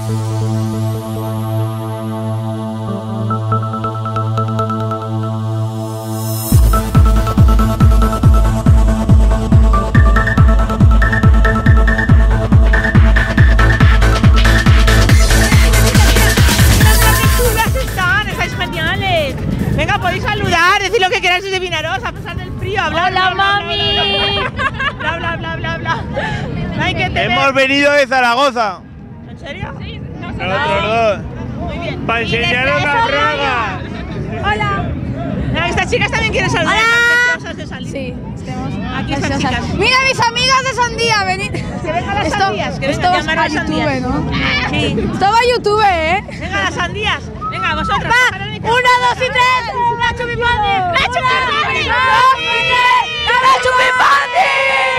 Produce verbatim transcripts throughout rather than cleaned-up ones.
Venga, podéis saludar, decir lo que queráis desde Vinaroz, a pesar del frío, hablar. ¡Hola, mami! Bla, bla, bla, bla, bla. No hay que tener... Hemos venido de Zaragoza. ¿En serio? Sí, nosotros dos. Muy bien. Para enseñaros las bragas. Hola. No, estas chicas también quieren saludar. Hola. Están deseosas de salir. Sí, estemos. Aquí están chicas. Mira mis amigas de Sandía, venid. Que vengan las Esto- sandías, que esto vengan va llamar a las YouTube, sandías. ¿no? Sí. Esto va a YouTube, ¿eh? Venga, las sandías. Venga, vosotros. Va, coger el micrófono. uno, dos y tres. ¡La chupipandi! ¡La chupipandi! ¡La chupipandi!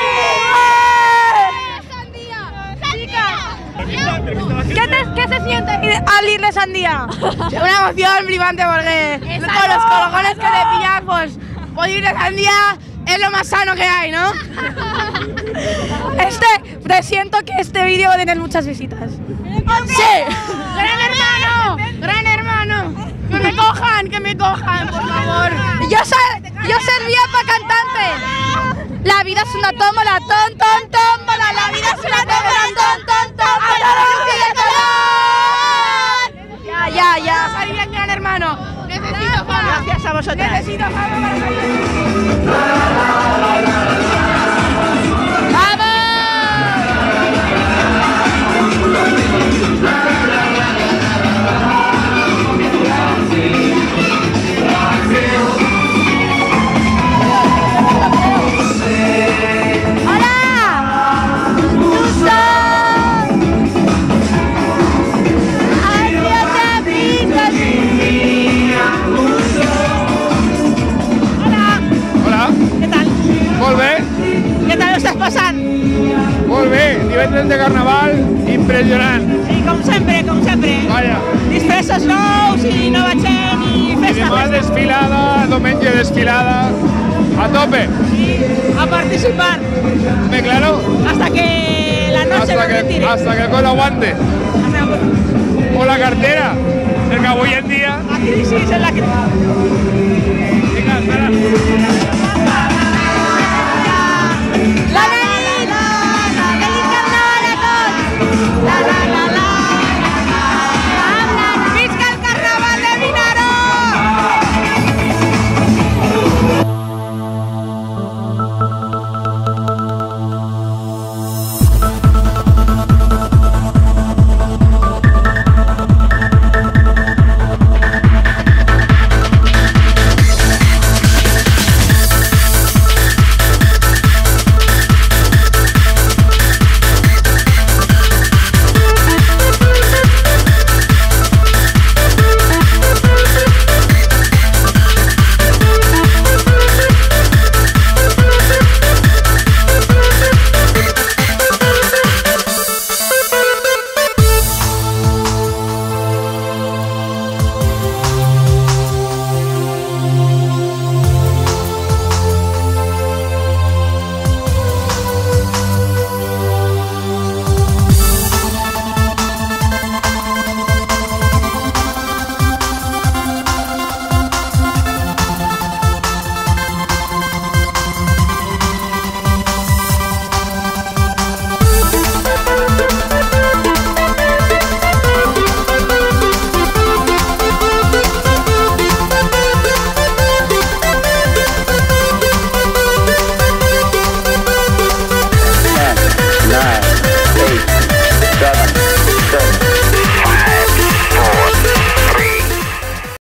¿Qué, te, ¿Qué se siente al ir de Sandía? Una emoción flipante porque con los colocones que le pillan, pues, pues ir de Sandía es lo más sano que hay, ¿no? Este, presiento que este vídeo va a tener muchas visitas. ¡Sí! ¡Gran hermano! ¡Gran hermano! ¡Que me cojan! ¡Que me cojan, por favor! Yo, yo servía para cantante. La vida es una tómbola, ton, ton, tómbola. La vida es una tómbola, ton, ton, tómbola. Ya, ya, ya. Salí bien, gran hermano. Necesito fama. Gracias a vosotras. Necesito fama para salir. ¡Vamos! Divendres de carnaval impressionant. Sí, com sempre, com sempre. Vaja. Disfressos nous i no batxem i I festa. demà festa. desfilada, diumenge desfilada, a tope. Sí, a participar. ¿Me claro? Hasta que la noche Hasta nos que, retire. hasta que el cola aguante. O la cartera, el que hoy en día. La crisis es la crisis. Venga, espera. La nariz, feliz carnaval a tots! La, la,